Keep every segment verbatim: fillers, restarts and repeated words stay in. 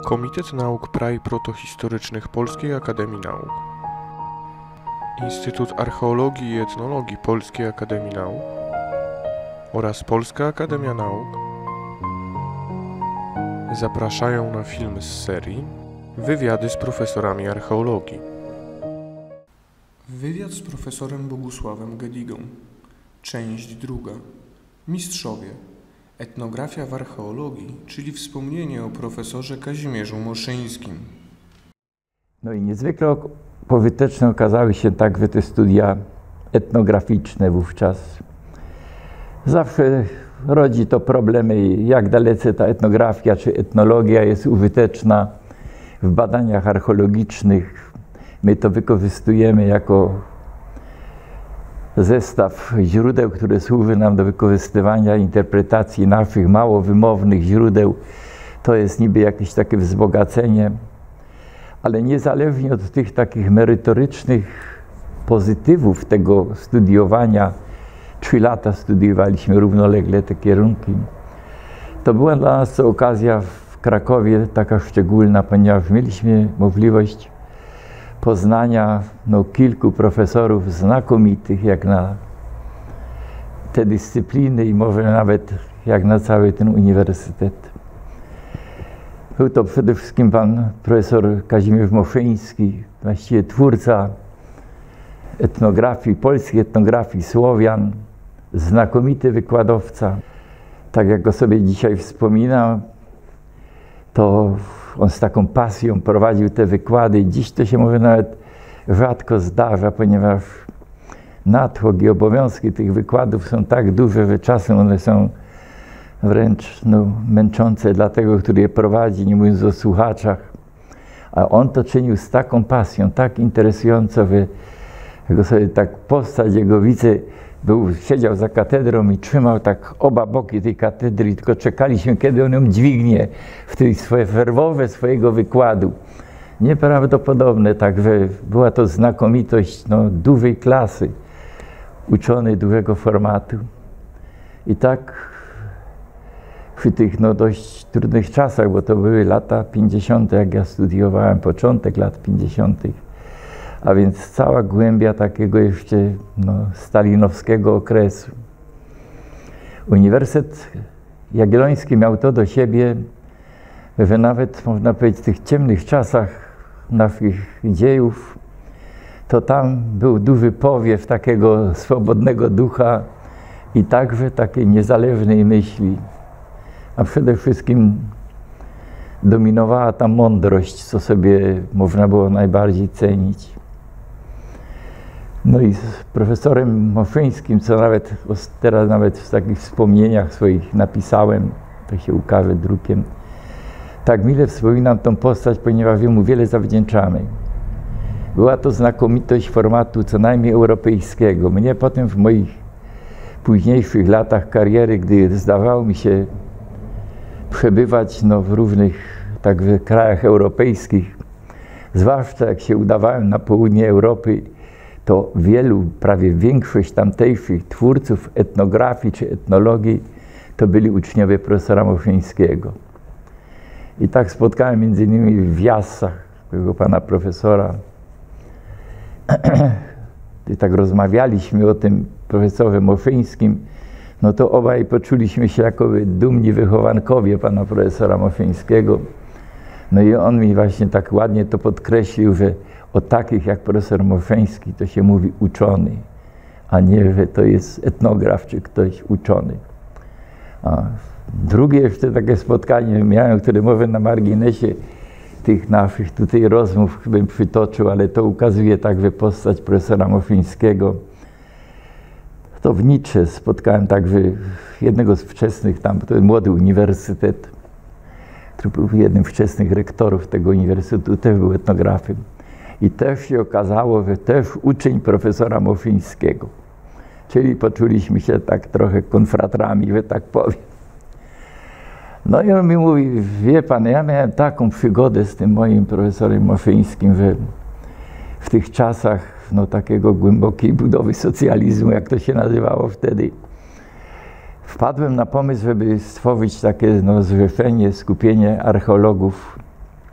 Komitet Nauk Prai Protohistorycznych Polskiej Akademii Nauk, Instytut Archeologii i Etnologii Polskiej Akademii Nauk oraz Polska Akademia Nauk zapraszają na film z serii Wywiady z profesorami archeologii. Wywiad z profesorem Bogusławem Gedigą. Część druga. Mistrzowie. Etnografia w archeologii, czyli wspomnienie o profesorze Kazimierzu Moszyńskim. No i niezwykle pożyteczne okazały się także te studia etnograficzne wówczas. Zawsze rodzi to problemy, jak dalece ta etnografia czy etnologia jest użyteczna w badaniach archeologicznych. My to wykorzystujemy jako zestaw źródeł, które służy nam do wykorzystywania interpretacji naszych mało wymownych źródeł. To jest niby jakieś takie wzbogacenie, ale niezależnie od tych takich merytorycznych pozytywów tego studiowania, trzy lata studiowaliśmy równolegle te kierunki, to była dla nas to okazja w Krakowie taka szczególna, ponieważ mieliśmy możliwość poznania no, kilku profesorów znakomitych jak na te dyscypliny i może nawet jak na cały ten uniwersytet. Był to przede wszystkim pan profesor Kazimierz Moszyński, właściwie twórca etnografii, polskiej etnografii Słowian, znakomity wykładowca. Tak jak go sobie dzisiaj wspominam, to on z taką pasją prowadził te wykłady. Dziś to się może nawet rzadko zdarza, ponieważ natłok i obowiązki tych wykładów są tak duże, że czasem one są wręcz no, męczące dla tego, który je prowadzi, nie mówiąc o słuchaczach. A on to czynił z taką pasją, tak interesująco, że go sobie tak postać jego widzę, był, siedział za katedrą i trzymał tak oba boki tej katedry, tylko czekaliśmy, kiedy on ją dźwignie w tej swoje ferwowe swojego wykładu. Nieprawdopodobne, także była to znakomitość no, dużej klasy, uczony dużego formatu. I tak przy tych no, dość trudnych czasach, bo to były lata pięćdziesiąte, jak ja studiowałem, początek lat pięćdziesiątych, a więc cała głębia takiego jeszcze no, stalinowskiego okresu. Uniwersytet Jagielloński miał to do siebie, że nawet można powiedzieć w tych ciemnych czasach naszych dziejów, to tam był duży powiew takiego swobodnego ducha i także takiej niezależnej myśli. A przede wszystkim dominowała ta mądrość, co sobie można było najbardziej cenić. No i z profesorem Moszyńskim, co nawet teraz nawet w takich wspomnieniach swoich napisałem, to się ukaże drukiem, tak mile wspominam tą postać, ponieważ mu wiele zawdzięczamy. Była to znakomitość formatu co najmniej europejskiego. Mnie potem w moich późniejszych latach kariery, gdy zdawało mi się przebywać no, w różnych także krajach europejskich, zwłaszcza jak się udawałem na południe Europy, to wielu, prawie większość tamtejszych twórców etnografii czy etnologii to byli uczniowie profesora Moszyńskiego. I tak spotkałem między innymi w Jassach tego pana profesora. I tak rozmawialiśmy o tym profesorze Moszyńskim, no to obaj poczuliśmy się jako dumni wychowankowie pana profesora Moszyńskiego. No i on mi właśnie tak ładnie to podkreślił, że o takich jak profesor Moszyński to się mówi uczony, a nie, że to jest etnograf czy ktoś uczony. A drugie jeszcze takie spotkanie miałem, które może na marginesie tych naszych tutaj rozmów bym przytoczył, ale to ukazuje także postać profesora Moszyńskiego. To w Nicze spotkałem także jednego z wczesnych tam, to młody uniwersytet, który był jednym z wczesnych rektorów tego uniwersytetu, też był etnografem. I też się okazało, że też uczeń profesora Moszyńskiego. Czyli poczuliśmy się tak trochę konfratrami, że tak powiem. No i on mi mówi, wie pan, ja miałem taką przygodę z tym moim profesorem Moszyńskim, że w tych czasach no, takiego głębokiej budowy socjalizmu, jak to się nazywało wtedy, wpadłem na pomysł, żeby stworzyć takie no, zrzeszenie, skupienie archeologów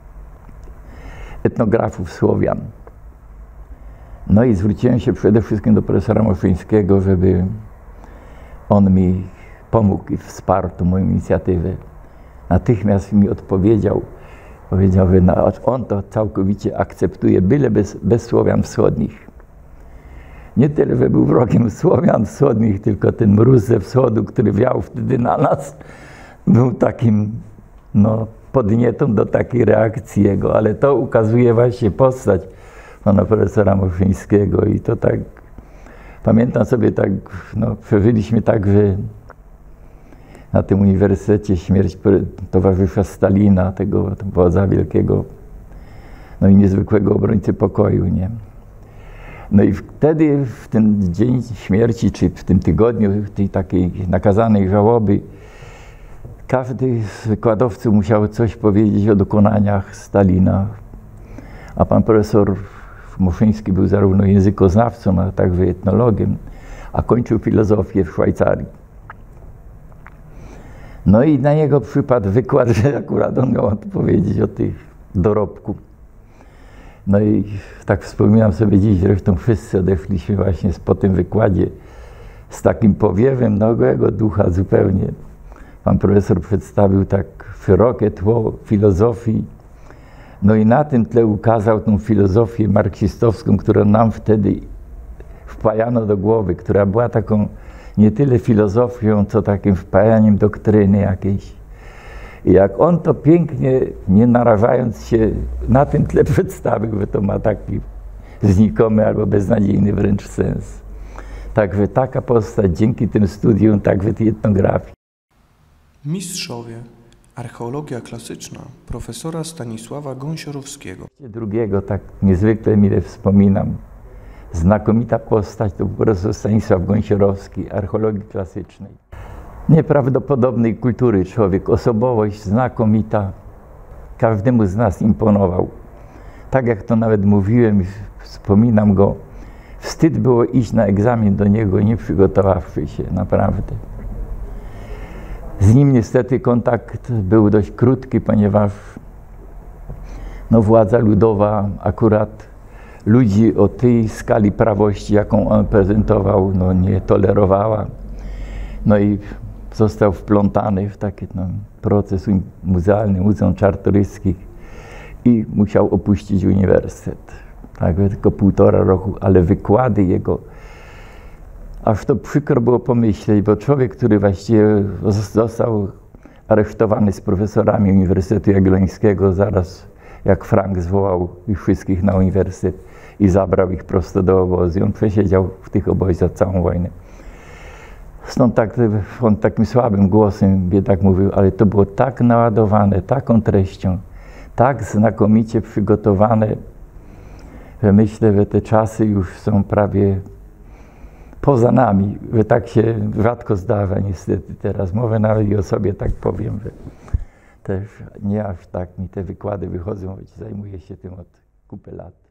etnografów Słowian. No i zwróciłem się przede wszystkim do profesora Moszyńskiego, żeby on mi pomógł i wsparł tą moją inicjatywę. Natychmiast mi odpowiedział, powiedział, że on to całkowicie akceptuje, byle bez, bez Słowian wschodnich. Nie tyle, że był wrogiem Słowian wschodnich, tylko ten mróz ze wschodu, który wiał wtedy na nas, był takim, no, podnietą do takiej reakcji jego, ale to ukazuje właśnie postać pana profesora Moszyńskiego i to tak, pamiętam sobie tak, no, przeżyliśmy tak, że na tym uniwersytecie śmierć towarzysza Stalina, tego wodza wielkiego, no i niezwykłego obrońcy pokoju, nie? No i wtedy, w ten dzień śmierci, czy w tym tygodniu tej takiej nakazanej żałoby, każdy z wykładowców musiał coś powiedzieć o dokonaniach Stalina, a pan profesor Moszyński był zarówno językoznawcą, a także etnologiem, a kończył filozofię w Szwajcarii. No i na niego przypadł wykład, że akurat on miał odpowiedzieć o tych dorobku. No i tak wspominam sobie dziś, zresztą wszyscy odeszliśmy właśnie po tym wykładzie z takim powiewem nowego ducha zupełnie. Pan profesor przedstawił tak szerokie tło filozofii, no i na tym tle ukazał tą filozofię marksistowską, którą nam wtedy wpajano do głowy, która była taką nie tyle filozofią, co takim wpajaniem doktryny jakiejś. I jak on to pięknie, nie narażając się, na tym tle przedstawił, że to ma taki znikomy albo beznadziejny wręcz sens. Także taka postać dzięki tym studium, także tej etnografii. Mistrzowie. Archeologia klasyczna profesora Stanisława Gąsiorowskiego. Drugiego tak niezwykle mile wspominam. Znakomita postać to profesor Stanisław Gąsiorowski, archeologii klasycznej. Nieprawdopodobnej kultury człowiek, osobowość znakomita, każdemu z nas imponował. Tak jak to nawet mówiłem, wspominam go, wstyd było iść na egzamin do niego, nie przygotowawszy się, naprawdę. Z nim niestety kontakt był dość krótki, ponieważ no, władza ludowa akurat ludzi o tej skali prawości, jaką on prezentował, no, nie tolerowała. No i został wplątany w taki no, proces muzealny Muzeum Czartoryskich i musiał opuścić uniwersytet. Tak, tylko półtora roku, ale wykłady jego, aż to przykro było pomyśleć, bo człowiek, który właściwie został aresztowany z profesorami Uniwersytetu Jagiellońskiego, zaraz jak Frank zwołał ich wszystkich na uniwersytet i zabrał ich prosto do obozu. On przesiedział w tych obozach całą wojnę. Stąd tak, on takim słabym głosem biedak mówił, ale to było tak naładowane taką treścią, tak znakomicie przygotowane, że myślę, że te czasy już są prawie poza nami, że tak się rzadko zdarza niestety teraz. Mówię nawet i o sobie tak powiem, że też nie aż tak mi te wykłady wychodzą, choć zajmuję się tym od kupy lat.